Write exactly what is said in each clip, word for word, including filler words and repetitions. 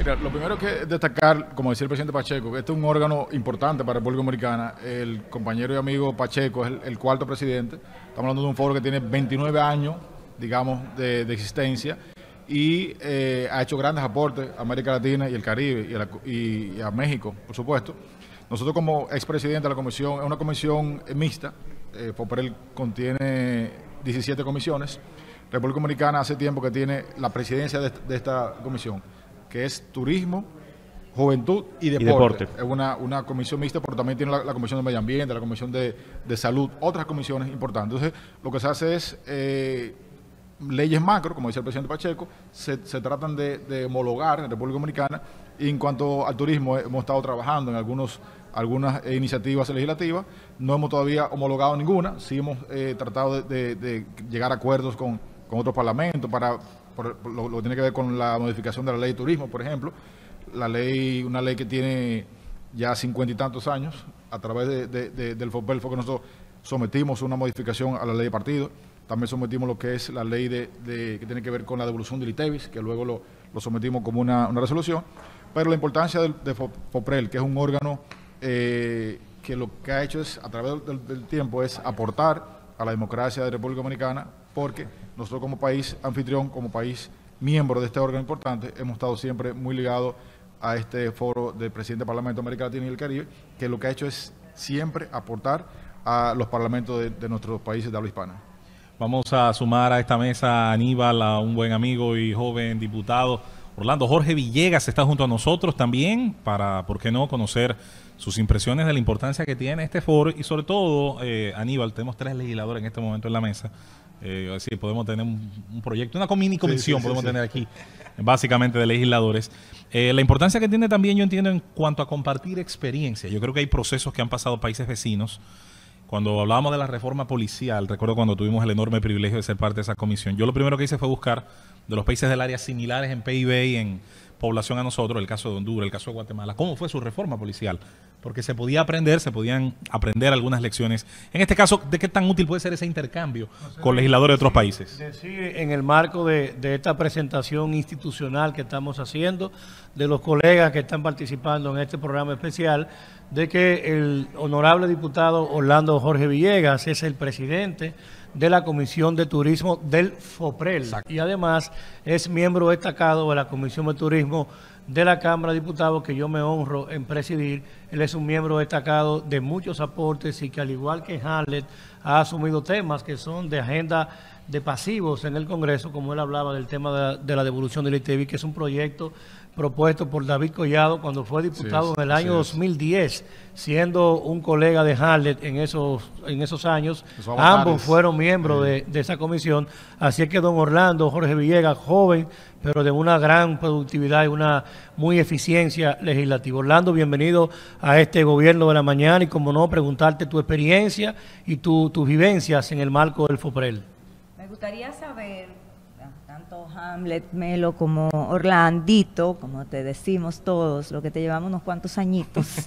Mira, lo primero que es destacar, como decía el presidente Pacheco, que este es un órgano importante para la República Dominicana. El compañero y amigo Pacheco es el, el cuarto presidente. Estamos hablando de un foro que tiene veintinueve años, digamos, de, de existencia y eh, ha hecho grandes aportes a América Latina y el Caribe y a, la, y, y a México, por supuesto. Nosotros como expresidente de la comisión, es una comisión mixta, eh, FOPREL contiene diecisiete comisiones. República Dominicana hace tiempo que tiene la presidencia de, de esta comisión, que es turismo, juventud y deporte. Y deporte. Es una, una comisión mixta, pero también tiene la, la comisión de medio ambiente, la comisión de, de salud, otras comisiones importantes. Entonces, lo que se hace es eh, leyes macro, como dice el presidente Pacheco, se, se tratan de, de homologar en República Dominicana. Y en cuanto al turismo, hemos estado trabajando en algunos, algunas iniciativas legislativas. No hemos todavía homologado ninguna, sí hemos eh, tratado de, de, de llegar a acuerdos con, con otros parlamentos para por, por lo, lo que tiene que ver con la modificación de la ley de turismo, por ejemplo. La ley, una ley que tiene ya cincuenta y tantos años, a través de, de, de, del FOPREL fue que nosotros sometimos una modificación a la ley de partidos. También sometimos lo que es la ley de, de, que tiene que ver con la devolución del ITEVIS, que luego lo, lo sometimos como una, una resolución. Pero la importancia del, de FOPREL, que es un órgano eh, que lo que ha hecho es, a través del, del tiempo, es aportar a la democracia de República Dominicana, porque nosotros como país anfitrión, como país miembro de este órgano importante, hemos estado siempre muy ligados a este foro del presidente del Parlamento de América Latina y el Caribe, que lo que ha hecho es siempre aportar a los parlamentos de, de nuestros países de habla hispana. Vamos a sumar a esta mesa a Aníbal, a un buen amigo y joven diputado, Orlando. Jorge Villegas está junto a nosotros también para, ¿por qué no?, conocer sus impresiones de la importancia que tiene este foro y sobre todo, eh, Aníbal, tenemos tres legisladores en este momento en la mesa. Eh, así podemos tener un, un proyecto, una mini comisión sí, sí, sí, podemos sí. tener aquí, básicamente de legisladores. Eh, la importancia que tiene también, yo entiendo, en cuanto a compartir experiencias. Yo creo que hay procesos que han pasado países vecinos. Cuando hablábamos de la reforma policial, recuerdo cuando tuvimos el enorme privilegio de ser parte de esa comisión, yo lo primero que hice fue buscar de los países del área similares en P I B y en población a nosotros, el caso de Honduras, el caso de Guatemala, cómo fue su reforma policial, porque se podía aprender, se podían aprender algunas lecciones. En este caso, ¿de qué tan útil puede ser ese intercambio no sé, con legisladores de otros países? Decir, en el marco de, de esta presentación institucional que estamos haciendo, de los colegas que están participando en este programa especial, de que el honorable diputado Orlando Jorge Villegas es el presidente de la Comisión de Turismo del FOPREL. Exacto. Y además es miembro destacado de la Comisión de Turismo de la Cámara de Diputados, que yo me honro en presidir. Él es un miembro destacado de muchos aportes y que, al igual que Hamlet, ha asumido temas que son de agenda de pasivos en el Congreso, como él hablaba del tema de la, de la devolución del ITEVIS, que es un proyecto propuesto por David Collado cuando fue diputado sí, en el año sí, dos mil diez, siendo un colega de Hamlet en esos, en esos años. Ambos fueron miembros sí. de, de esa comisión. Así es que don Orlando Jorge Villegas, joven, pero de una gran productividad y una muy eficiencia legislativa. Orlando, bienvenido a este Gobierno de la Mañana y, como no, preguntarte tu experiencia y tu, tus vivencias en el marco del FOPREL. Me gustaría saber, tanto Hamlet, Melo como Orlandito, como te decimos todos, lo que te llevamos unos cuantos añitos,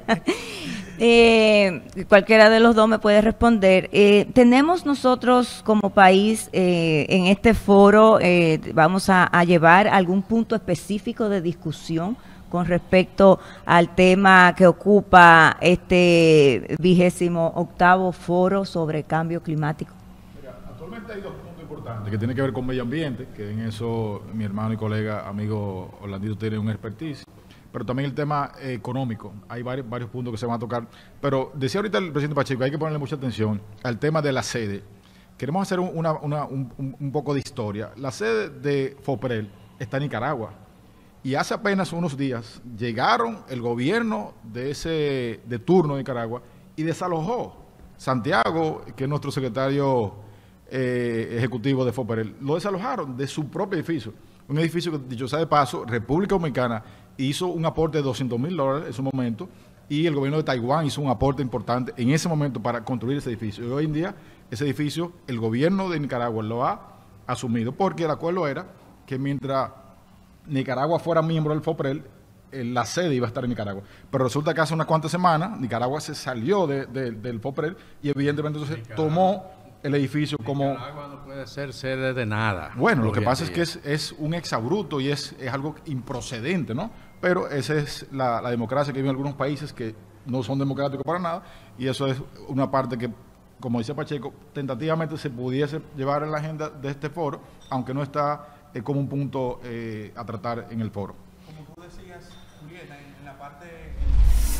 eh, cualquiera de los dos me puede responder. Eh, tenemos nosotros como país eh, en este foro, eh, vamos a, a llevar algún punto específico de discusión con respecto al tema que ocupa este vigésimo octavo foro sobre cambio climático. Mira, actualmente hay dos puntos importantes que tienen que ver con medio ambiente, que en eso mi hermano y colega, amigo Orlandito, tiene un expertise, pero también el tema eh, económico. Hay varios, varios puntos que se van a tocar, pero decía ahorita el presidente Pacheco, hay que ponerle mucha atención al tema de la sede. Queremos hacer una, una, un, un, un poco de historia. La sede de FOPREL está en Nicaragua. Y hace apenas unos días llegaron el gobierno de ese de turno de Nicaragua y desalojó Santiago, que es nuestro secretario eh, ejecutivo de FOPREL, lo desalojaron de su propio edificio. Un edificio que, dicho sea de paso, República Dominicana hizo un aporte de doscientos mil dólares en su momento y el gobierno de Taiwán hizo un aporte importante en ese momento para construir ese edificio. Y hoy en día ese edificio el gobierno de Nicaragua lo ha asumido porque el acuerdo era que mientras Nicaragua fuera miembro del FOPREL, eh, la sede iba a estar en Nicaragua. Pero resulta que hace unas cuantas semanas Nicaragua se salió de, de, del FOPREL y evidentemente entonces tomó el edificio como... Nicaragua no puede ser sede de nada. Bueno, lo que pasa es que es, es un exabrupto y es, es algo improcedente, ¿no? Pero esa es la, la democracia que vive en algunos países que no son democráticos para nada, y eso es una parte que, como dice Pacheco, tentativamente se pudiese llevar en la agenda de este foro, aunque no está eh, como un punto eh, a tratar en el foro. Como tú decías, Julieta, en, en la parte... En